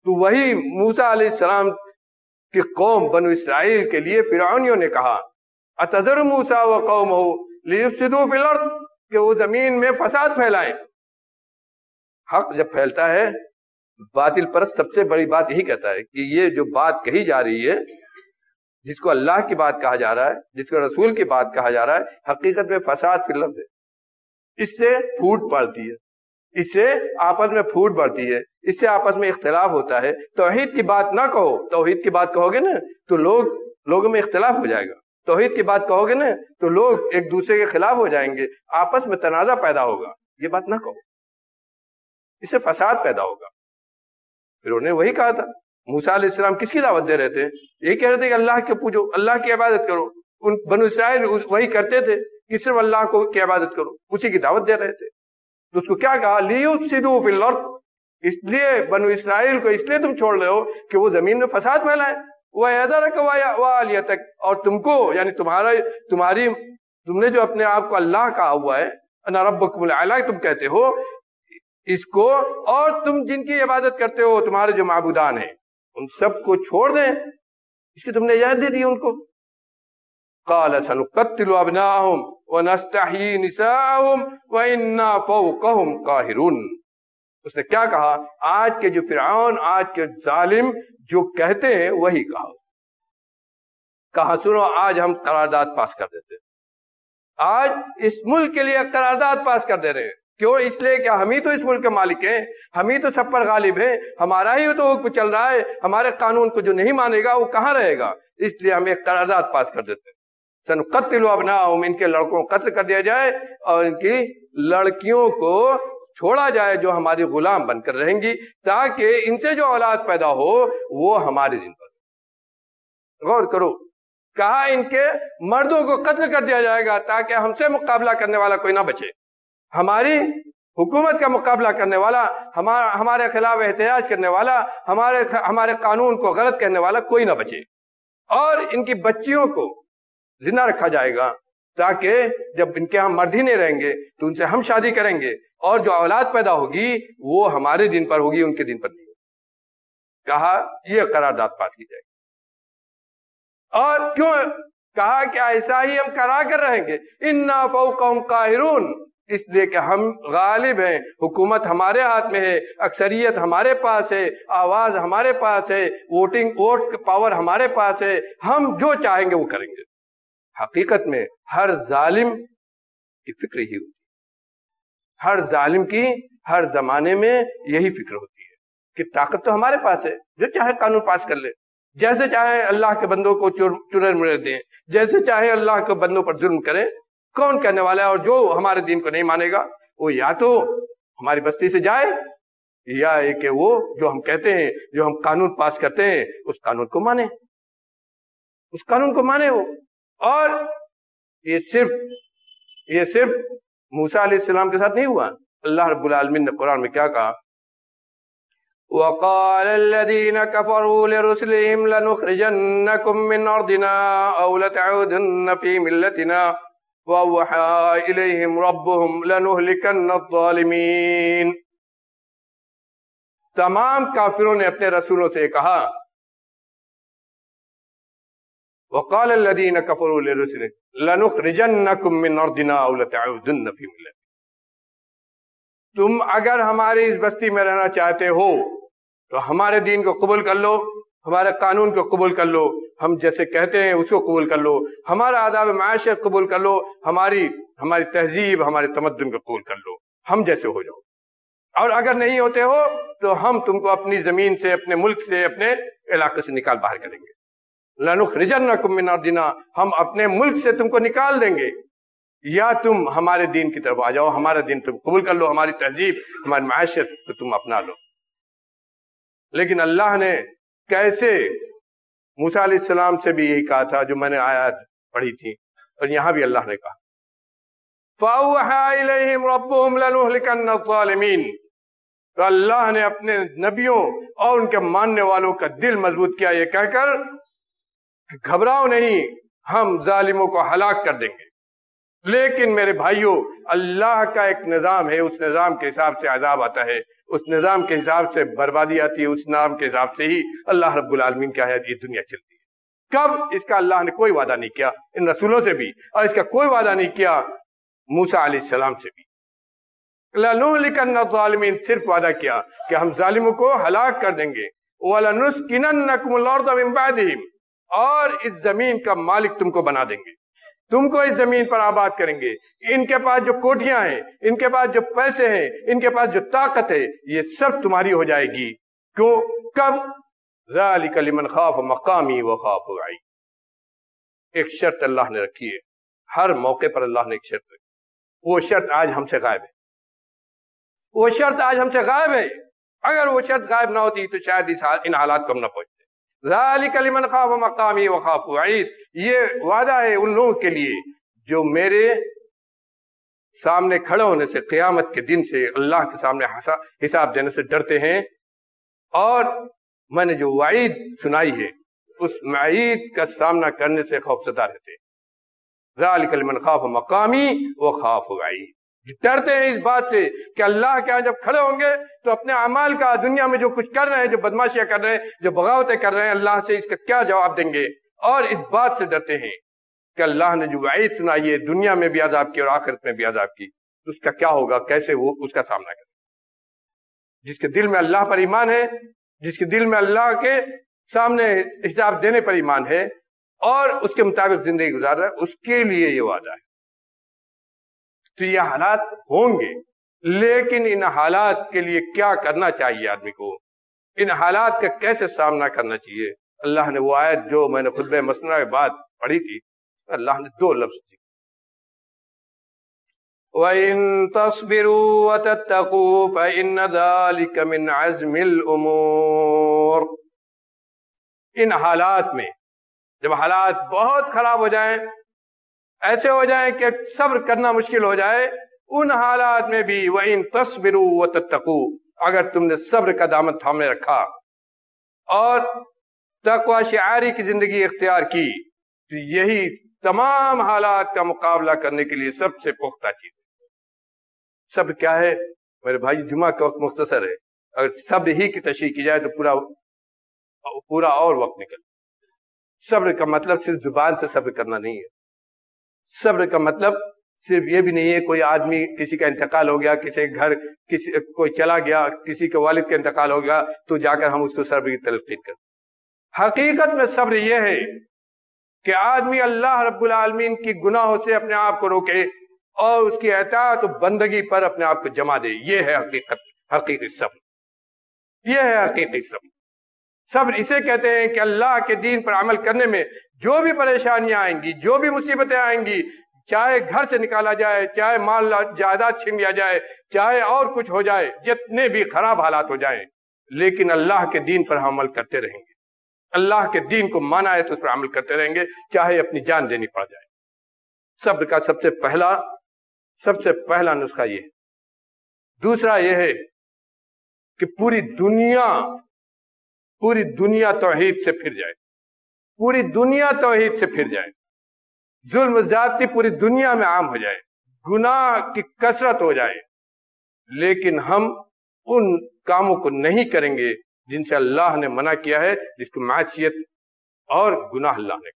تو وہی موسیٰ علیہ السلام کی قوم بنو اسرائیل کے لیے فرعونیوں نے کہا اتذر موسیٰ وقومہ لیفسدوا فی الارض، کہ وہ زمین میں فساد پھیلائیں۔ حق جب پھیلتا ہے باطل پرست سب سے بڑی بات یہی کہتا ہے کہ یہ جو بات کہی جا رہی ہے، جس کو اللہ کی بات کہا جا رہا ہے، جس کو رسول کی بات کہا جا رہا ہے، حقیقت میں فساد فی الارض ہے۔ اس سے پھوٹ پڑتی ہے، اس سے آپس میں پھوٹ بڑھتی ہے، اس سے آپس میں اختلاف ہوتا ہے۔ توحید کی بات نہ کہو، توحید کی بات کہو گے نا تو لوگوں میں اختلاف ہو جائے گا۔ توحید کی بات کہو گے نا تو لوگ ایک دوسرے کے خلاف ہو جائیں گے، آپس میں تنازع پیدا ہوگا۔ یہ بات نہ کہو، اس سے فساد پیدا ہوگا۔ پھر انہوں نے وہی کہا تھا، موسیٰ علیہ السلام کس کی دعوت دے رہے تھے؟ یہ کہہ رہے تھے کہ اللہ کے پوجو، اللہ کی عبادت کرو۔ ان بنو اسرائیل وہی کرتے تھے کہ صرف اللہ کو کی عبادت کرو، اسی کی دعوت دے رہے تھے۔ تو اس کو کیا کہا؟ لیفسدوا فی الارض، اس لیے بنو اسرائیل کو اس لیے تم چھوڑ رہے ہو کہ وہ زمین میں فساد پھیلائیں۔ وَيَذَرَكَ وَآلِهَتَكَ، اور تم کو یعنی تم نے جو اپنے آپ کو اللہ کہا ہوا ہے، انا ربکم الاعلی تم کہتے ہو، اس کو اور تم جن کی عبادت کرتے ہو تمہارے جو معبودان ہیں ان سب کو چھوڑ دیں، اس کی تم نے اجازت دے دی ان کو۔ قَالَ سَنُقَتِّلُ أَبْنَاءَهُمْ وَنَسْتَحْيِي نِسَاءَهُمْ وَإِنَّا فَوْقَهُمْ قَاهِرُونَ۔ اس نے کیا کہا؟ آج کے جو فرعون، آج کے ظالم جو کہتے ہیں وہی کہا سنو، آج ہم قرارداد پاس کر دیتے، آج اس ملک کے لیے قرارداد پاس کر دے رہے ہیں۔ کیوں؟ اس لیے کہ ہم ہی تو اس ملک کے مالک ہیں، ہم ہی تو سب پر غالب ہیں، ہمارا ہی تو حکم چل رہا ہے، ہمارے قانون کو جو نہیں مانے گا وہ کہاں رہے گا؟ اس لیے ہم ایک قرارداد پاس کر دیتے ہیں، سنقتل ابناءہم، ان کے لڑکوں کو قتل کر دیا جائے اور ان کی لڑکیوں کو چھوڑا جائے جو ہماری غلام بن کر رہیں گی، تاکہ ان سے جو اولاد پیدا ہو وہ ہمارے دین پر۔ غور کرو، کہا ان کے مردوں کو قتل کر دیا جائے گا تاکہ ہم سے مقابلہ کرنے والا کوئی نہ بچے، ہماری حکومت کا مقابلہ کرنے والا، ہمارے خلاف احتجاج کرنے والا، ہمارے قانون کو غلط کہنے والا کوئی نہ بچے، اور ان کی بچیوں کو زندہ رکھا جائے گا تاکہ جب ان کے ہم مرد ہی نہیں رہیں گے تو ان سے ہم شادی کریں گے، اور جو اولاد پیدا ہوگی وہ ہمارے دین پر ہوگی، ان کے دین پر نہیں ہوگی۔ کہا یہ قرارداد پاس کی جائے گی۔ اور کیوں کہا کہ ایسا ہی ہم کرا کر رہیں گے؟ انا فوقہم قاہرون، اس لیے کہ ہم غالب ہیں، حکومت ہمارے ہاتھ میں ہے، اکثریت ہمارے پاس ہے، آواز ہمارے پاس ہے، ووٹ پاور ہمارے پاس ہے، ہم جو چاہیں گے وہ کریں گے۔ حقیقت میں ہر ظالم کی فکر یہی ہوتی ہے، ہر ظالم کی ہر زمانے میں یہی فکر ہوتی ہے کہ طاقت تو ہمارے پاس ہے، جو چاہے قانون پاس کر لے، جیسے چاہے اللہ کے بندوں کو چرر مرر دیں، جیسے چاہے اللہ کے بندوں پر ظلم کریں۔ کون کہنے والا ہے؟ اور جو ہمارے دین کو نہیں مانے گا وہ یا تو ہماری بستی سے جائے، یا کہ وہ جو ہم کہتے ہیں، جو ہم قانون پاس کرتے ہیں اس قانون کو مانے، اس قانون کو مانے وہ۔ اور یہ صرف موسیٰ علیہ السلام کے ساتھ نہیں ہوا، اللہ رب العالمین نے قرآن میں کیا کہا؟ وَقَالَ الَّذِينَ كَفَرُوا لِرُسُلِهِمْ لَنُخْرِجَنَّكُمْ مِنْ أَرْضِنَا أَوْ لَتَعُودُنَّ فِي مِلَّتِنَا وَأَوْحَىٰ إِلَيْهِمْ رَبُّهُمْ لَنُهْلِكَنَّ الظَّالِمِينَ۔ تمام کافروں نے اپنے رسولوں سے کہا، وَقَالَ الَّذِينَ كَفَرُوا لِرُسُلِهِمْ لَنُخْرِجَنَّكُمْ مِنْ أَرْضِنَا أَوْ لَتَعُودُنَّ فِي مِلَّتِنَا، تم اگر ہماری اس بستی میں رہنا چاہتے ہو تو ہمارے دین کو قبول کر لو، ہمارے قانون کو قبول کر لو، ہم جیسے کہتے ہیں اس کو قبول کر لو، ہمارا آداب معاشرت قبول کر لو، ہماری تہذیب، ہمارے تمدن کو قبول کر لو، ہم جیسے ہو جاؤ۔ اور اگر نہیں ہوتے ہو تو ہم تم کو اپنی زمین سے، اپنے ملک سے، اپنے علاقے سے نکال باہر کریں گے۔ لَنُخْرِجَنَّكُمْ مِنْ أَرْضِنَا، ہم اپنے ملک سے تم کو نکال دیں گے، یا تم ہمارے دین کی طرف آ جاؤ، ہمارا دین تم قبول کر لو، ہماری تہذیب، ہماری معاشرت کو تم اپنا لو۔ لیکن اللہ نے کیسے موسیٰ علیہ السلام سے بھی یہی کہا تھا جو میں نے آیات پڑھی تھی، اور یہاں بھی اللہ نے کہا فَأَوْحَىٰ إِلَيْهِمْ رَبُّهُمْ لَنُهْلِكَنَّ الظَّالِمِينَ، تو اللہ نے اپنے نبیوں اور ان کے ماننے والوں کا دل مضبوط کیا یہ کہہ کر کہ گھبراؤ نہیں، ہم ظالموں کو ہلاک کر دیں گے۔ لیکن میرے بھائیوں، اللہ کا ایک نظام ہے، اس نظام کے حساب سے عذاب آتا ہے، اس نظام کے حساب سے بربادی آتی ہے، اس نظام کے حساب سے ہی اللہ رب العالمین کیا ہے یہ دنیا چلتی ہے۔ کب؟ اس کا اللہ نے کوئی وعدہ نہیں کیا ان رسولوں سے بھی، اور اس کا کوئی وعدہ نہیں کیا موسیٰ علیہ السلام سے بھی۔ لَنُهْلِكَنَّ الظَّالِمِينَ، صرف وعدہ کیا کہ ہم ظالموں کو ہلاک کر دیں گے۔ وَلَنُسْكِنَنَّكُمُ الْأَرْضَ مِن بَعْدِهِمْ، اور اس زمین کا مالک تم کو بنا دیں گے، تم کو اس زمین پر آباد کریں گے۔ ان کے پاس جو کوٹیاں ہیں، ان کے پاس جو پیسے ہیں، ان کے پاس جو طاقت ہے، یہ سب تمہاری ہو جائے گی۔ کیوں؟ کب؟ ذَلِكَ لِمَنْ خَافَ مَقَامِي وَخَافَ وَعِيدِ۔ ایک شرط اللہ نے رکھی ہے، ہر موقع پر اللہ نے ایک شرط رکھی، وہ شرط آج ہم سے غائب ہے، وہ شرط آج ہم سے غائب ہے۔ اگر وہ شرط غائب نہ ہوتی تو شاید ان حالات کو ہم نہ پہنچتے۔ ذَلِكَ لِمَنْ خَافَ مَقَامِي وَخَافَ وَعِيدِ، یہ وعدہ ہے ان لوگوں کے لیے جو میرے سامنے کھڑے ہونے سے، قیامت کے دن سے، اللہ کے سامنے حساب دینے سے ڈرتے ہیں، اور میں نے جو وعید سنائی ہے اس وعید کا سامنا کرنے سے خوفزدہ رہتے ہیں۔ ذَلِكَ لِمَنْ خَافَ مَقَامِي وَخَافَ وَعِيدِ، ڈرتے ہیں اس بات سے کہ اللہ کے ہاں جب کھڑے ہوں گے تو اپنے اعمال کا، دنیا میں جو کچھ کر رہے ہیں، جو بدماشیاں کر رہے ہیں، جو بغاوتیں کر رہے ہیں، اللہ سے اس کا کیا جواب دیں گے، اور اس بات سے ڈرتے ہیں کہ اللہ نے جو وعید سنائی ہے دنیا میں بھی عذاب کی اور آخرت میں بھی عذاب کی، تو اس کا کیا ہوگا، کیسے وہ اس کا سامنا کرے۔ جس کے دل میں اللہ پر ایمان ہے، جس کے دل میں اللہ کے سامنے حساب دینے پر ایمان ہے اور اس کے مطابق زندگی گزار رہا ہے، اس کے لیے یہ وعدہ ہے۔ تو یہ حالات ہوں گے، لیکن ان حالات کے لیے کیا کرنا چاہیے آدمی کو، ان حالات کا کیسے سامنا کرنا چاہیے۔ اللہ نے وہ آیت جو میں نے خطبہ مسنونہ کے بعد پڑھی تھی، اللہ نے دو لفظ دی، وَإِن تَصْبِرُوا وَتَتَّقُوا فَإِنَّ ذَلِكَ مِنْ عَزْمِ الْأُمُورِ۔ ان حالات میں جب حالات بہت خراب ہو جائیں، ایسے ہو جائیں کہ صبر کرنا مشکل ہو جائے، ان حالات میں بھی وَإِن تَصْبِرُوا وَتَتَّقُوا، اگر تم نے صبر کا دامن تھامے رکھا اور تقوی شعاری کی زندگی اختیار کی، تو یہی تمام حالات کا مقابلہ کرنے کے لیے سب سے پختہ چیز ہے۔ صبر کیا ہے میرے بھائی؟ جمعہ کا وقت مختصر ہے، اگر صبر ہی کی تشریح کی جائے تو پورا اور وقت نکل۔ صبر کا مطلب صرف زبان سے صبر کرنا نہیں ہے، صبر کا مطلب صرف یہ بھی نہیں ہے کوئی آدمی کسی کا انتقال ہو گیا، کسی گھر کوئی چلا گیا، کسی کے والد کا انتقال ہو گیا تو جا کر ہم اس کو صبر کی تلقین کریں۔ حقیقت میں صبر یہ ہے کہ آدمی اللہ رب العالمین کی گناہوں سے اپنے آپ کو روکے اور اس کی اطاعت و بندگی پر اپنے آپ کو جما دے۔ یہ ہے حقیقی صبر، یہ ہے حقیقی صبر۔ صبر اسے کہتے ہیں کہ اللہ کے دین پر عمل کرنے میں جو بھی پریشانیاں آئیں گی، جو بھی مصیبتیں آئیں گی، چاہے گھر سے نکالا جائے، چاہے مال جائیداد چھین لیا جائے، چاہے اور کچھ ہو جائے، جتنے بھی خراب حالات ہو جائیں، لیکن اللہ کے دین پر ہم عمل کرتے رہیں گے، اللہ کے دین کو مانا ہے تو اس پر عمل کرتے رہیں گے، چاہے اپنی جان دینی پڑ جائے۔ صبر کا سب سے پہلا نسخہ یہ ہے۔ دوسرا یہ ہے کہ پوری دنیا توحید سے پھر جائے، پوری دنیا توحید سے پھر جائے، ظلم و زیادتی پوری دنیا میں عام ہو جائے، گناہ کی کثرت ہو جائے، لیکن ہم ان کاموں کو نہیں کریں گے جن سے اللہ نے منع کیا ہے، جس کو معصیت اور گناہ اللہ نے،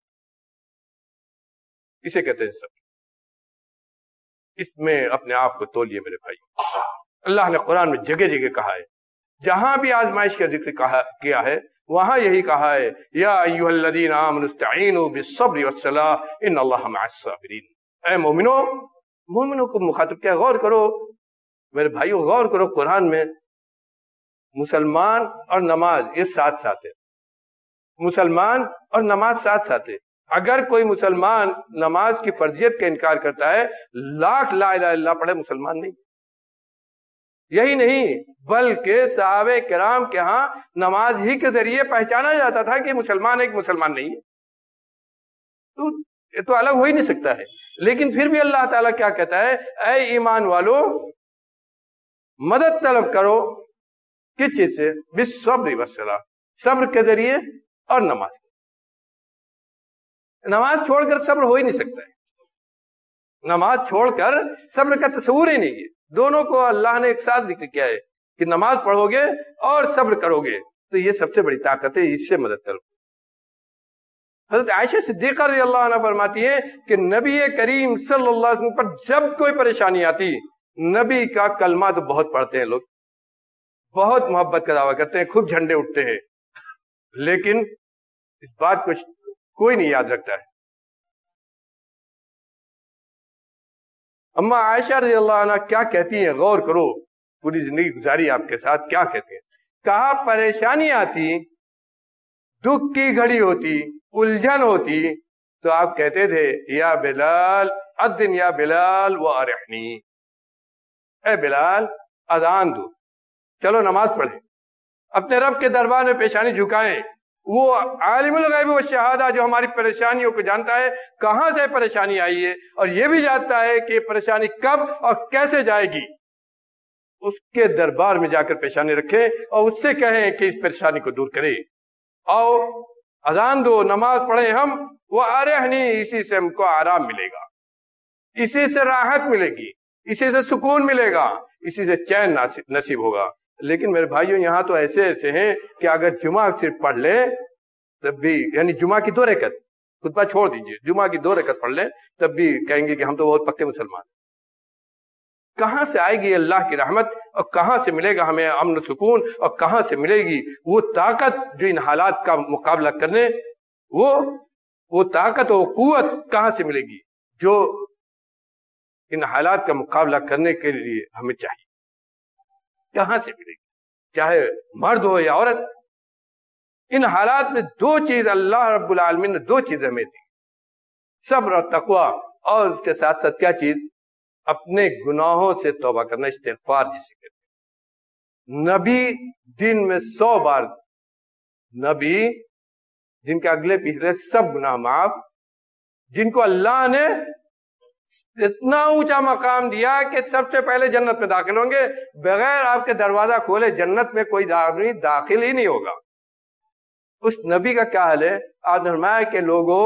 اسے کہتے ہیں صبر۔ اس میں اپنے آپ کو تولیے میرے بھائی۔ اللہ نے قرآن میں جگہ جگہ کہا ہے، جہاں بھی آزمائش کا ذکر کیا ہے وہاں یہی کہا ہے، یا ایھا الذین آمنوا استعینوا بالصبر والصلاۃ ان اللہ مع الصابرین۔ اے مومنوں کو مخاطب کیا؟ غور کرو میرے بھائیو، غور کرو، قرآن میں مسلمان اور نماز یہ ساتھ ساتھ ہے، مسلمان اور نماز ساتھ ساتھ ہے۔ اگر کوئی مسلمان نماز کی فرضیت کا انکار کرتا ہے، لاکھ لا الہ الا اللہ پڑھے، مسلمان نہیں۔ یہی نہیں بلکہ صحابہ کرام کے ہاں نماز ہی کے ذریعے پہچانا جاتا تھا کہ مسلمان ایک مسلمان نہیں ہے، تو یہ تو الگ ہو ہی نہیں سکتا ہے۔ لیکن پھر بھی اللہ تعالیٰ کیا کہتا ہے؟ اے ایمان والو، مدد طلب کرو، کس چیز سے؟ بالصبر والصلاۃ، صبر کے ذریعے اور نماز۔ نماز چھوڑ کر صبر ہو ہی نہیں سکتا ہے، نماز چھوڑ کر صبر کا تصور ہی نہیں ہے۔ دونوں کو اللہ نے ایک ساتھ ذکر کیا ہے کہ نماز پڑھو گے اور صبر کرو گے تو یہ سب سے بڑی طاقت ہے، اس سے مدد کرو۔ حضرت عائشہ صدیقہ رضی اللہ عنہ فرماتی ہے کہ نبی کریم صلی اللہ علیہ وسلم پر جب کوئی پریشانی آتی، نبی کا کلمہ تو بہت پڑھتے ہیں لوگ، بہت محبت کا دعویٰ کرتے ہیں، خوب جھنڈے اٹھتے ہیں، لیکن اس بات کو کوئی نہیں یاد رکھتا ہے۔ اما عائشہ رضی اللہ عنہ کیا کہتی ہیں، غور کرو، پوری زندگی گزاری آپ کے ساتھ، کیا کہتے ہیں؟ کہا پریشانی آتی، دکھ کی گھڑی ہوتی، الجھن ہوتی، تو آپ کہتے تھے یا بلال اذن یا بلال وارحنی، اے بلال اذان دو، چلو نماز پڑھیں، اپنے رب کے دربار میں پیشانی جھکائیں۔ وہ عالم الغیب والشہادہ جو ہماری پریشانیوں کو جانتا ہے، کہاں سے پریشانی آئی ہے، اور یہ بھی جانتا ہے کہ پریشانی کب اور کیسے جائے گی، اس کے دربار میں جا کر پیشانی رکھیں اور اس سے کہیں کہ اس پریشانی کو دور کرے، آؤ اذان دو، نماز پڑھیں ہم، وہ ارحنی، اسی سے ہم کو آرام ملے گا، اسی سے راحت ملے گی، اسی سے سکون ملے گا، اسی سے چین نصیب ہوگا۔ لیکن میرے بھائیوں یہاں تو ایسے ایسے ہیں کہ اگر جمعہ صرف پڑھ لے تب بھی، یعنی جمعہ کی 2 رکعت، خطبہ چھوڑ دیجئے، جمعہ کی 2 رکعت پڑھ لیں تب بھی کہیں گے کہ ہم تو بہت پکے مسلمان ہیں۔ کہاں سے آئے گی اللہ کی رحمت، اور کہاں سے ملے گا ہمیں امن و سکون، اور کہاں سے ملے گی وہ طاقت جو ان حالات کا مقابلہ کرنے، وہ طاقت و قوت کہاں سے ملے گی جو ان حالات کا مقابلہ کرنے کے لیے ہمیں چاہیے، کہاں سے ملے گی؟ چاہے مرد ہو یا عورت، ان حالات میں 2 چیز اللہ رب العالمین نے 2 چیز ہمیں دی، صبر اور تقوی، اور اس کے ساتھ ساتھ کیا چیز؟ اپنے گناہوں سے توبہ کرنا، استغفار جسے کہتے ہیں۔ نبی دن میں 100 بار، نبی جن کے اگلے پچھلے سب گناہ معاف، جن کو اللہ نے اتنا اونچا مقام دیا کہ سب سے پہلے جنت میں داخل ہوں گے، بغیر آپ کے دروازہ کھولے جنت میں کوئی آدمی داخل ہی نہیں ہوگا۔ اس نبی کا کیا حال ہے؟ آپ نے فرمایا کہ لوگوں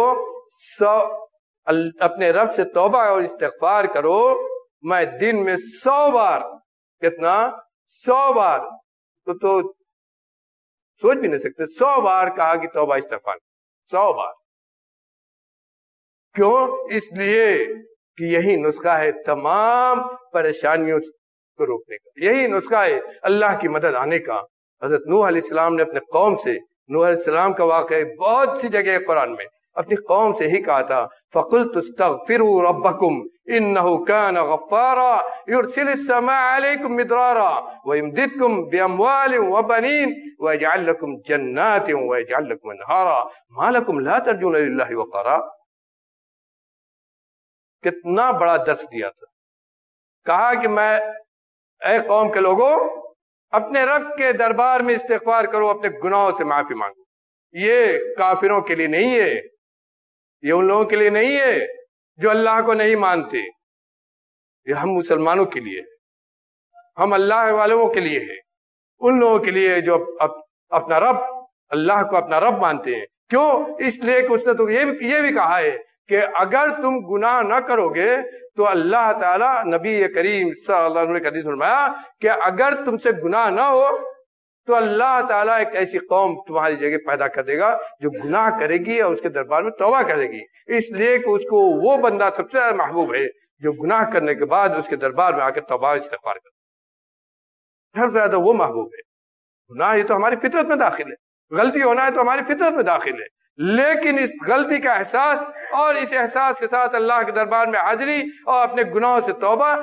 اپنے رب سے توبہ اور استغفار کرو، میں دن میں 100 بار، کتنا؟ 100 بار، تو سوچ بھی نہیں سکتے، 100 بار کہا کہ توبہ استغفار، 100 بار۔ کیوں؟ اس لیے کہ یہی نسخہ ہے تمام پریشانیوں کو روکنے کا، یہی نسخہ ہے اللہ کی مدد آنے کا۔ حضرت نوح علیہ السلام نے اپنے قوم سے، نوح علیہ السلام کا واقعہ بہت سی جگہ قرآن میں، اپنی قوم سے ہی کہا تھا فَقُلْتُ اسْتَغْفِرُوا رَبَّكُمْ إِنَّهُ كَانَ غَفَّارًا يُرْسِلِ السَّمَاءَ عَلَيْكُمْ مِدْرَارًا وَيُمْدِدْكُمْ بِأَمْوَالٍ وَبَنِينَ وَيَجْعَلْ لَكُمْ جَنَّاتٍ وَيَجْعَلْ لَكُمْ أَنْهَارًا مَا لَكُمْ لَا تَرْجُونَ لِلَّهِ وَقَارًا۔ کتنا بڑا درس دیا تھا، کہا کہ میں، اے قوم کے لوگوں، اپنے رب کے دربار میں استغفار کرو، اپنے گناہوں سے معافی مانگو۔ یہ کافروں کے لیے نہیں ہے، یہ ان لوگوں کے لیے نہیں ہے جو اللہ کو نہیں مانتے، یہ ہم مسلمانوں کے لیے، ہم اللہ والوں کے لیے ہے، ان لوگوں کے لیے جو اپنا رب، اللہ کو اپنا رب مانتے ہیں۔ کیوں؟ اس لیے کہ اس نے تو یہ بھی کہا ہے کہ اگر تم گناہ نہ کرو گے تو اللہ تعالیٰ، نبی کریم صلی اللہ علیہ وسلم نے حدیث فرمایا کہ اگر تم سے گناہ نہ ہو تو اللہ تعالیٰ ایک ایسی قوم تمہاری جگہ پیدا کر دے گا جو گناہ کرے گی اور اس کے دربار میں توبہ کرے گی، اس لیے کہ اس کو وہ بندہ سب سے زیادہ محبوب ہے جو گناہ کرنے کے بعد اس کے دربار میں آ کر توبہ استغفار کرے، سب سے زیادہ وہ محبوب ہے۔ گناہ یہ تو ہماری فطرت میں داخل ہے، غلطی ہونا ہے تو ہماری فطرت میں داخل ہے، لیکن اس غلطی کا احساس اور اس احساس کے ساتھ اللہ کے دربار میں حاضری اور اپنے گناہوں سے توبہ،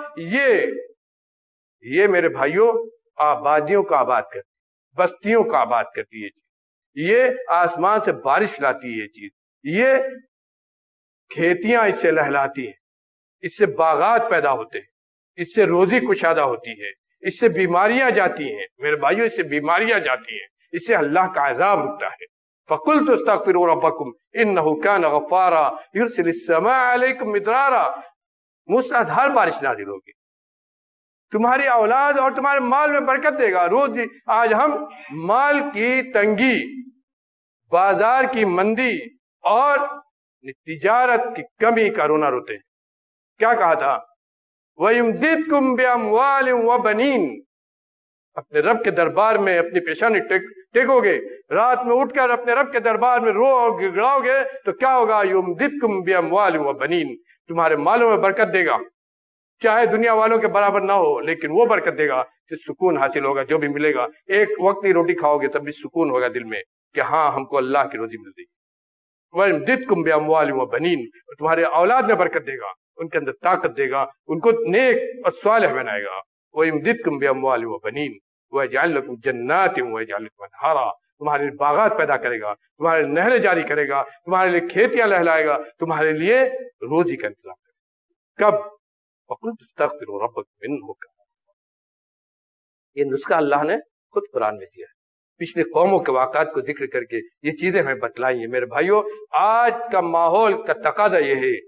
یہ میرے بھائیوں آبادیوں کو آباد کرتی، بستیوں کو آباد کرتی ہے چیز، یہ آسمان سے بارش لاتی ہے چیز، یہ کھیتیاں اس سے لہلاتی ہیں، اس سے باغات پیدا ہوتے ہیں، اس سے روزی کشادہ ہوتی ہے، اس سے بیماریاں جاتی ہیں میرے بھائیوں، اس سے بیماریاں جاتی ہیں، اس سے اللہ کا عذاب رکتا ہے۔ فَقُلْتُ اسْتَغْفِرُوا رَبَّكُمْ إِنَّهُ كَانَ غَفَّارًا يُرْسِلِ السَّمَاءَ عَلَيْكُمْ مِدْرَارًا، موسلادھار بارش نازل ہوگی، تمہاری اولاد اور تمہارے مال میں برکت دے گا۔ روز آج ہم مال کی تنگی، بازار کی مندی اور تجارت کی کمی کا رونا روتے ہیں۔ کیا کہا تھا؟ وَيُمْدِدْكُمْ بِأَمْوَالٍ وَبَنِينَ، اپنے رب کے دربار میں اپنی پیشانی ٹیکو گے، رات میں اٹھ کر اپنے رب کے دربار میں رو اور گڑگڑاؤ گے تو کیا ہوگا؟ یمددکم باموال و بنین، تمہارے مالوں میں برکت دے گا، چاہے دنیا والوں کے برابر نہ ہو لیکن وہ برکت دے گا، جس سکون حاصل ہوگا، جو بھی ملے گا، ایک وقت کی روٹی کھاؤ گے تب بھی سکون ہوگا دل میں کہ ہاں ہم کو اللہ کی روزی مل رہی ہے۔ وَيُمْدِدْكُمْ بِأَمْوَالٍ وَبَنِينَ، تمہارے اولاد میں برکت دے گا، ان کے اندر طاقت دے گا، ان کو نیک اور صالح بنائے گا۔ وَيُمْدِدْكُمْ بِأَمْوَالٍ وَبَنِينَ وَيَجْعَلْ لَكُمْ جَنَّاتٍ وَيَجْعَلْ لَكُمْ أَنْهَارًا، تمہارے لیے باغات پیدا کرے گا، تمہارے لیے نہریں جاری کرے گا، تمہارے لیے کھیتیاں لہلائے گا، تمہارے لیے روزی کا انتظام کرے گا۔ کب؟ فَقُلْتُ اسْتَغْفِرُوا رَبَّكُمْ إِنَّهُ كَانَ، یہ نسخہ اللہ نے خود قرآن میں دیا ہے، پچھلی قوموں کے واقعات کو ذکر کر کے یہ چیزیں ہمیں بتلائی ہیں۔ میرے بھائیوں، آج کا ماحول کا تقاضا یہ ہے،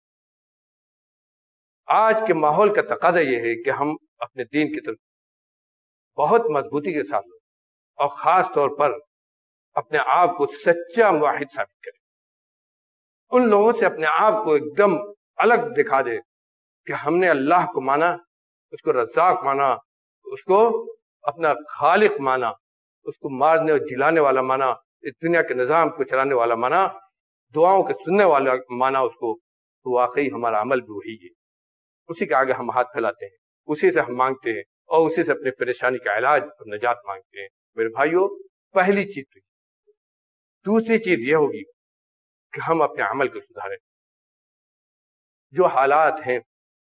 آج کے ماحول کا تقاضا یہ ہے کہ ہم اپنے دین کی طرف بہت مضبوطی کے ساتھ اور خاص طور پر اپنے آپ کو سچا واحد ثابت کریں، ان لوگوں سے اپنے آپ کو ایک دم الگ دکھا دے کہ ہم نے اللہ کو مانا، اس کو رزاق مانا، اس کو اپنا خالق مانا، اس کو مارنے اور جلانے والا مانا، اس دنیا کے نظام کو چلانے والا مانا، دعاؤں کے سننے والا مانا اس کو، تو واقعی ہمارا عمل بھی وہی ہے، اسی کے آگے ہم ہاتھ پھیلاتے ہیں، اسی سے ہم مانگتے ہیں اور اسی سے اپنی پریشانی کا علاج اور نجات مانگتے ہیں۔ میرے بھائیوں، پہلی چیز تو دوسری چیز یہ ہوگی کہ ہم اپنے عمل کو سدھاریں۔ جو حالات ہیں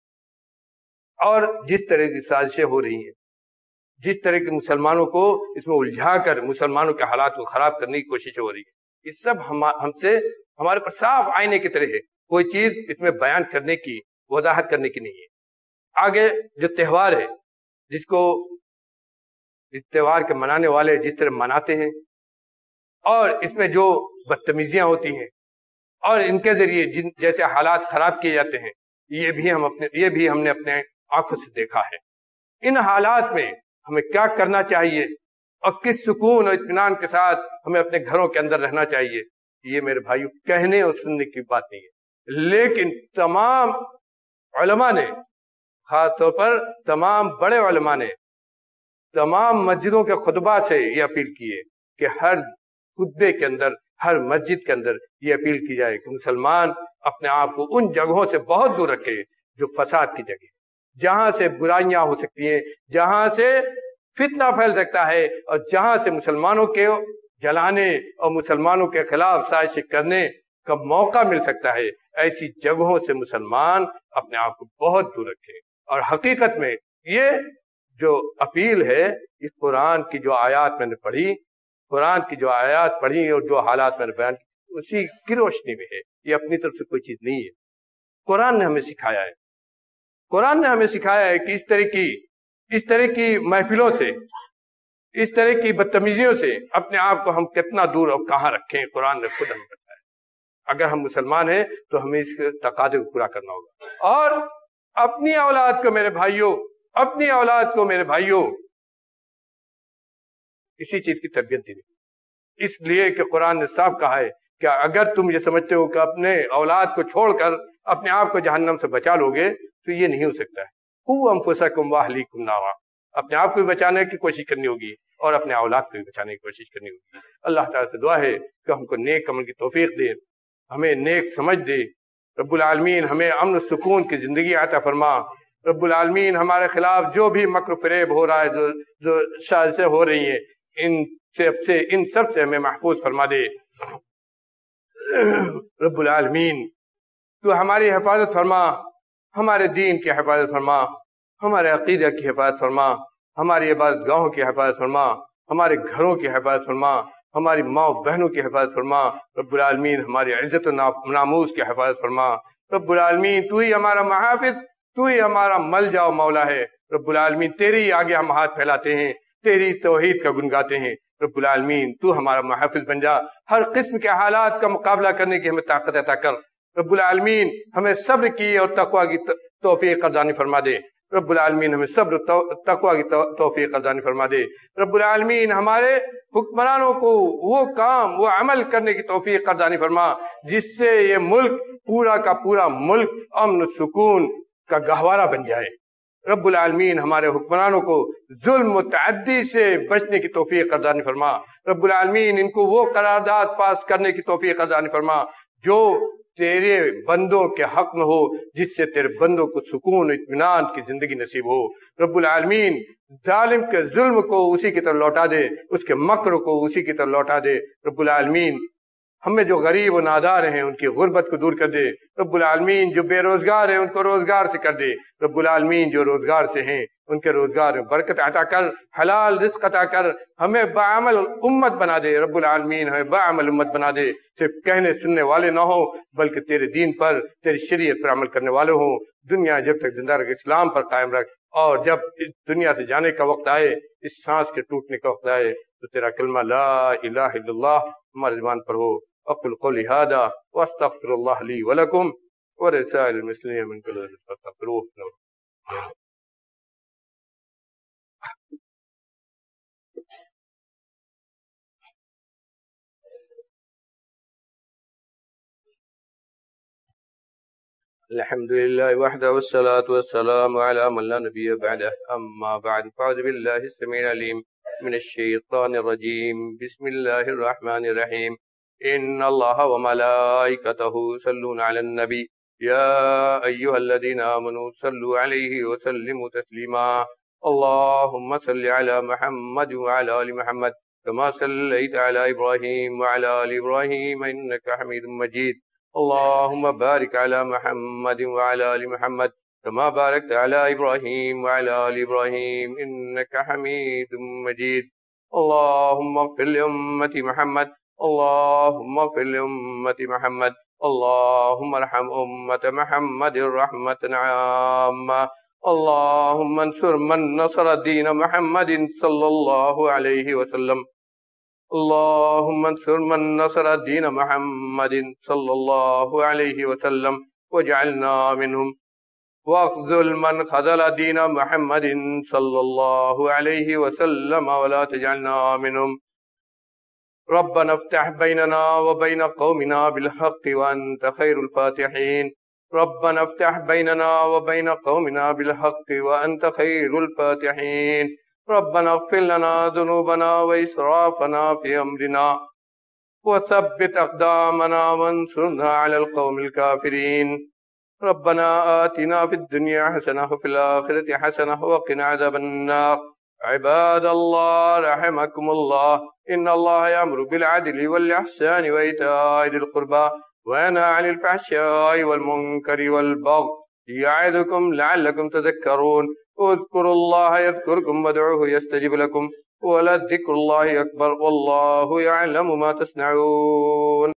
اور جس طرح کی سازشیں ہو رہی ہیں، جس طرح کے مسلمانوں کو اس میں الجھا کر مسلمانوں کے حالات کو خراب کرنے کی کوشش ہو رہی ہے، یہ سب ہم سے ہمارے پر صاف آئینے کی طرح ہے، کوئی چیز اس میں بیان کرنے کی، وضاحت کرنے کی نہیں ہے۔ آگے جو تہوار ہے، جس تہوار کے منانے والے جس طرح مناتے ہیں اور اس میں جو بدتمیزیاں ہوتی ہیں اور ان کے ذریعے جیسے حالات خراب کیے جاتے ہیں، یہ بھی ہم نے اپنے آنکھوں سے دیکھا ہے۔ ان حالات میں ہمیں کیا کرنا چاہیے اور کس سکون اور اطمینان کے ساتھ ہمیں اپنے گھروں کے اندر رہنا چاہیے، یہ میرے بھائیوں کہنے اور سننے کی بات نہیں ہے، لیکن تمام علماء نے، خاص طور پر تمام بڑے علماء نے تمام مسجدوں کے خطبات سے یہ اپیل کی ہے کہ ہر خطبے کے اندر، ہر مسجد کے اندر یہ اپیل کی جائے کہ مسلمان اپنے آپ کو ان جگہوں سے بہت دور رکھے جو فساد کی جگہ، جہاں سے برائیاں ہو سکتی ہیں، جہاں سے فتنہ پھیل سکتا ہے اور جہاں سے مسلمانوں کے جلانے اور مسلمانوں کے خلاف سازش کرنے کا موقع مل سکتا ہے، ایسی جگہوں سے مسلمان اپنے آپ کو بہت دور رکھے۔ اور حقیقت میں یہ جو اپیل ہے، اس قرآن کی جو آیات میں نے پڑھی، قرآن کی جو آیات پڑھی اور جو حالات میں نے بیان کی، اسی کی روشنی میں ہے، یہ اپنی طرف سے کوئی چیز نہیں ہے۔ قرآن نے ہمیں سکھایا ہے، قرآن نے ہمیں سکھایا ہے کہ اس طرح کی محفلوں سے، اس طرح کی بدتمیزیوں سے اپنے آپ کو ہم کتنا دور اور کہاں رکھیں، قرآن نے خود ہمیں بتایا۔ اگر ہم مسلمان ہیں تو ہمیں اس تقاضے کو پورا کرنا ہوگا، اور اپنی اولاد کو میرے بھائیوں، اپنی اولاد کو میرے بھائیوں اسی چیز کی تربیت دینی، اس لیے کہ قرآن نے صاف کہا ہے کہ اگر تم یہ سمجھتے ہو کہ اپنے اولاد کو چھوڑ کر اپنے آپ کو جہنم سے بچا لو گے تو یہ نہیں ہو سکتا ہے۔ قوا انفسکم واہلیکم نارا، اپنے آپ کو بھی بچانے کی کوشش کرنی ہوگی اور اپنے اولاد کو بھی بچانے کی کوشش کرنی ہوگی۔ اللہ تعالیٰ سے دعا ہے کہ ہم کو نیک عمل کی توفیق دے، ہمیں نیک سمجھ دے، رب العالمین ہمیں امن و سکون کی زندگی عطا فرما، رب العالمین ہمارے خلاف جو بھی مکر فریب ہو رہا ہے، جو سازشیں ہو رہی ہیں، ان سب سے ہمیں محفوظ فرما دے۔ رب العالمین تو ہماری حفاظت فرما، ہمارے دین کی حفاظت فرما، ہمارے عقیدہ کی حفاظت فرما، ہماری عبادت گاہوں کی حفاظت فرما، ہمارے گھروں کی حفاظت فرما، ہماری ماں بہنوں کی حفاظت فرما، رب العالمین ہماری عزت و ناموس کی حفاظت فرما۔ رب العالمین تو ہی ہمارا محافظ، تو ہی ہمارا ملجا و مولا ہے۔ رب العالمین تیری آگے ہم ہاتھ پھیلاتے ہیں، تیری توحید کا گن گاتے ہیں۔ رب العالمین تو ہمارا محافظ بن جا، ہر قسم کے حالات کا مقابلہ کرنے کی ہمیں طاقت عطا کر۔ رب العالمین ہمیں صبر کی اور تقوی کی توفیق عطا فرما دے۔ رب العالمین ہمیں صبر تقوی کی توفیق عطا فرما دے۔ رب العالمین ہمارے حکمرانوں کو وہ کام، وہ عمل کرنے کی توفیق عطا فرما جس سے یہ ملک، پورا کا پورا ملک امن و سکون کا گہوارہ بن جائے۔ رب العالمین ہمارے حکمرانوں کو ظلم و تعدی سے بچنے کی توفیق عطا فرما. رب العالمین ان کو وہ قرارداد پاس کرنے کی توفیق عطا فرما جو تیرے بندوں کے حق میں ہو، جس سے تیرے بندوں کو سکون و اطمینان کی زندگی نصیب ہو. رب العالمین ظالم کے ظلم کو اسی کی طرف لوٹا دے، اس کے مکر کو اسی کی طرف لوٹا دے. رب العالمین ہمیں جو غریب و نادار ہیں ان کی غربت کو دور کر دے. رب العالمین جو بے روزگار ہیں ان کو روزگار سے کر دے. رب العالمین جو روزگار سے ہیں ان کے روزگار میں برکت عطا کر، حلال رزق عطا کر، ہمیں بعمل امت بنا دے. رب العالمین ہمیں بعمل امت بنا دے، صرف کہنے سننے والے نہ ہوں بلکہ تیرے دین پر، تیری شریعت پر عمل کرنے والے ہوں. دنیا جب تک زندہ رکھ اسلام پر قائم رکھ، اور جب دنیا سے جانے کا وقت آئے، اس سانس کے ٹوٹنے کا وقت آئے، تو تیرا کلمہ لا الہ الا اللہ ہمارے زبان پر ہو. اقول قولی هذا واستغفر الله لي ولكم ولسائر المسلمين من كل ذنب فاستغفروه. الحمد لله وحده والصلاة والسلام على من لا نبي بعده. أما بعد فأعوذ بالله السميع العليم من الشيطان الرجيم. بسم الله الرحمن الرحيم. إن الله وملائكته يصلون على النبي يا أيها الذين آمنوا صلوا عليه وسلموا تسليما. اللهم صل على محمد وعلى آل محمد كما صليت على إبراهيم وعلى آل إبراهيم إنك حميد مجيد. اللهم بارك على محمد وعلى آل محمد كما باركت على إبراهيم وعلى آل إبراهيم إنك حميد مجيد. اللهم اغفر لأمة محمد. اللهم اغفر لأمة محمد. اللهم ارحم أمة محمد رحمة عامة. اللهم انصر من نصر دين محمد صلى الله عليه وسلم. اللهم انصر من نصر دين محمد صلى الله عليه وسلم واجعلنا منهم. واخذل من خذل دين محمد صلى الله عليه وسلم ولا تجعلنا منهم. ربنا افتح بيننا وبين قومنا بالحق وأنت خير الفاتحين. ربنا افتح بيننا وبين قومنا بالحق وأنت خير الفاتحين. ربنا اغفر لنا ذنوبنا وإسرافنا في أمرنا وثبت أقدامنا وانصرنا على القوم الكافرين. ربنا آتنا في الدنيا حسنة وفي الآخرة حسنة وقنا عذاب النار. عباد الله رحمكم الله، إن الله يأمر بالعدل والإحسان وإيتاء ذي القربى وينهى عن الفحشاء والمنكر والبغي يعظكم لعلكم تذكرون. اذكروا الله يذكركم وادعوه يستجب لكم ولذكر الله أكبر والله يعلم ما تصنعون.